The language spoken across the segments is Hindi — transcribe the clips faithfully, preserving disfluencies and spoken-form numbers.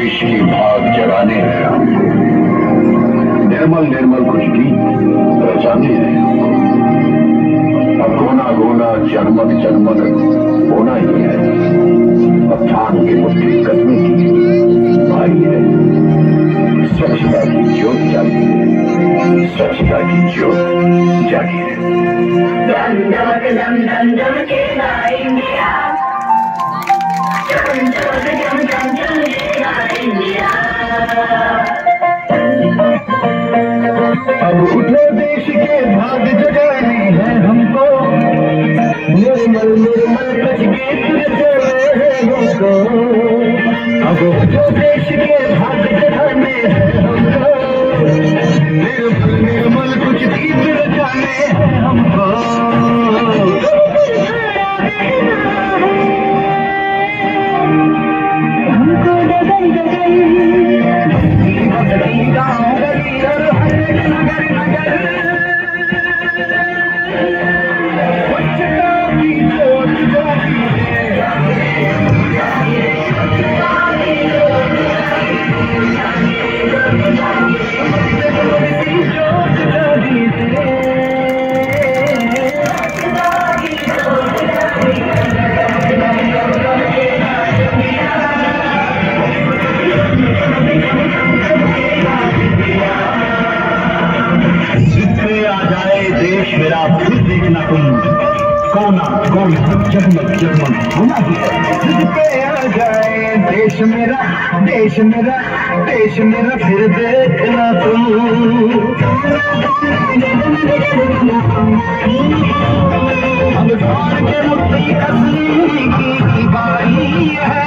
देश की भाग जगाने हैं हमको, निर्मल निर्मल कुछ गीत बजाने हैं हमको। अब गोना गोना जगमग जगमग होना ही है। अब थान के मुट्ठी कदमी की भाई है। स्वच्छता की ज्योत जागी है, स्वच्छता की ज्योत जागी है। दम दमक दम दम दमकेगा इंडिया, चम चमक चम चम चमकेगा इंडिया। अब उठो देश के भाग जगाने हैं हमको, निर्मल निर्मल कच गीत रचाने हैं हमको। अब उठो देश के भाग जगाने हैं हमको, निर्मल निर्मल कुछ गीत रचाने हैं हमको। हमको डगर डगर बस्ती गाँव गली और हर नगर नगर स्वच्छता की ज्योत जागी मेरा फिर देखना तुम, कोना कोना जगमग जगमग होना ही है। पे आ जाए देश मेरा, देश मेरा, देश मेरा फिर देखना तुम। अब धान के मुट्ठी कसने की बारी है।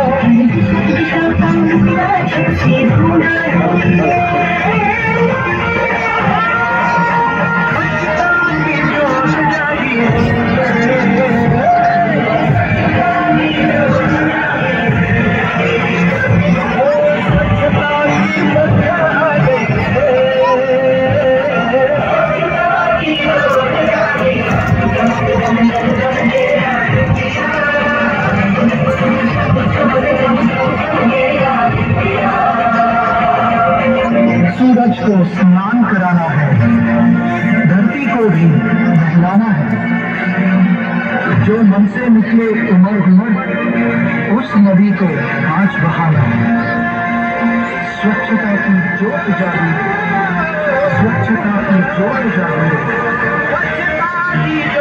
सूरज को स्नान कराना है, धरती को भी नहलाना है। जो मन से निकले उमड़ उमड़, उस नदी को आज बहाना है। स्वच्छता की ज्योत जागी, स्वच्छता की ज्योत जागी।